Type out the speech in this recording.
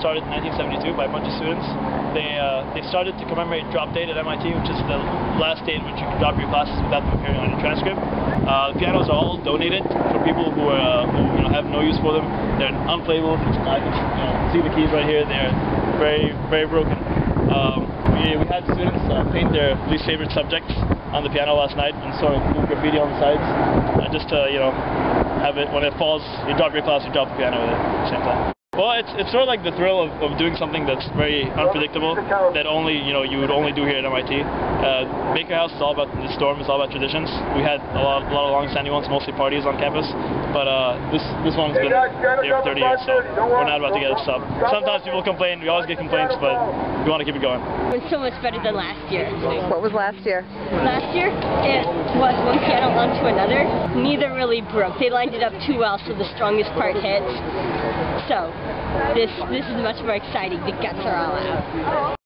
started in 1972 by a bunch of students. They started to commemorate drop date at MIT, which is the last day in which you can drop your classes without them appearing on your transcript. The pianos are all donated for people who have no use for them. They're unplayable. I can see the keys right here. They're very, very broken. We had students paint their least favorite subjects on the piano last night and sort of do graffiti on the sides, just to have it when it falls. You drop your class, you drop the piano with it at the same time. Well, it's sort of like the thrill of doing something that's very unpredictable, that you would only do here at MIT. Baker House is all about the storm. It's all about traditions. We had a lot of long-standing ones, mostly parties on campus, but this one's been here for 30 years, so we're not about to get it stopped. Sometimes people complain. We always get complaints, but we want to keep it going. It's so much better than last year. What was last year? Last year, it was one piano onto another. Neither really broke. They lined it up too well, so the strongest part hits. So this is much more exciting. The guts are all out.